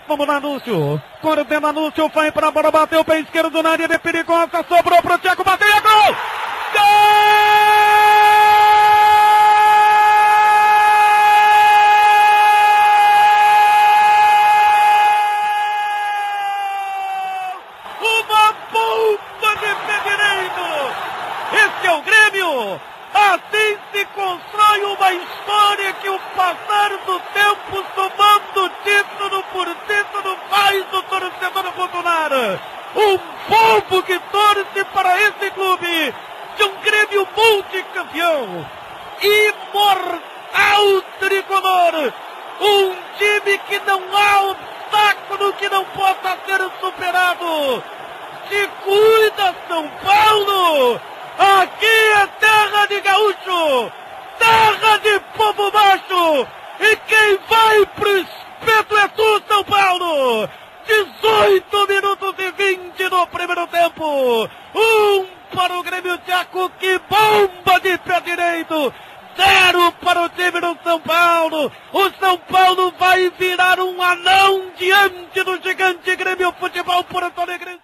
Vamos lá, Lúcio. Coordena Lúcio, vai pra bola, bateu o pé esquerdo na área, é perigosa, sobrou pro Thiago, bateu e é gol! Gol! Uma bomba de pé direito! Esse é o Grêmio! Assim se constrói uma história que o passar do tempo, somando título por título, faz o torcedor popular. Um povo que torce para esse clube, de um Grêmio multicampeão, imortal tricolor, um time que não há obstáculo que não possa ser superado. Se cuida, São Paulo! Aqui é terra de gaúcho, terra de povo baixo, e quem vai pro espeto é tu, São Paulo. 18 minutos e 20 no primeiro tempo, para o Grêmio, Thiago, que bomba de pé direito, 0 para o time do São Paulo. O São Paulo vai virar um anão diante do gigante Grêmio Futebol Porto Alegre.